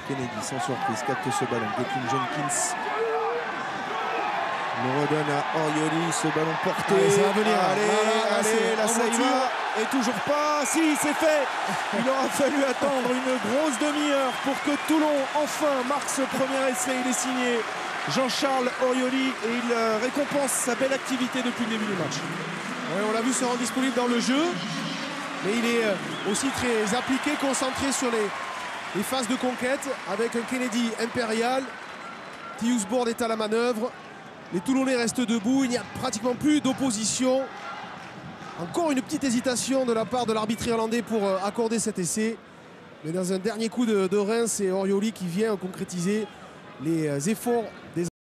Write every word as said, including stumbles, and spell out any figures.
Kennedy, sans surprise, capte ce ballon. Gatlin Jenkins le redonne à Orioli, ce ballon porté. Allez, ça va venir. Allez, voilà, allez, la Saïva. Et toujours pas. Si, c'est fait. Il aura fallu attendre une grosse demi-heure pour que Toulon enfin marque ce premier essai. Il est signé Jean-Charles Orioli et il récompense sa belle activité depuis le début du match. Ouais, on l'a vu se rendre disponible dans le jeu, mais il est aussi très appliqué, concentré sur les, les phases de conquête avec un Kennedy impérial. Tiusbourg est à la manœuvre. Les Toulonnais restent debout. Il n'y a pratiquement plus d'opposition. Encore une petite hésitation de la part de l'arbitre irlandais pour accorder cet essai. Mais dans un dernier coup de, de rein, c'est Orioli qui vient concrétiser les efforts des